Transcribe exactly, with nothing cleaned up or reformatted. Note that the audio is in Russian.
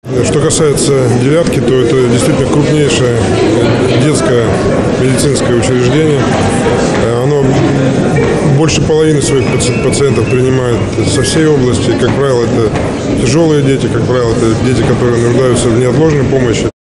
Что касается девятки, то это действительно крупнейшее детское медицинское учреждение. Оно больше половины своих пациентов принимает со всей области. Как правило, это тяжелые дети, как правило, это дети, которые нуждаются в неотложной помощи.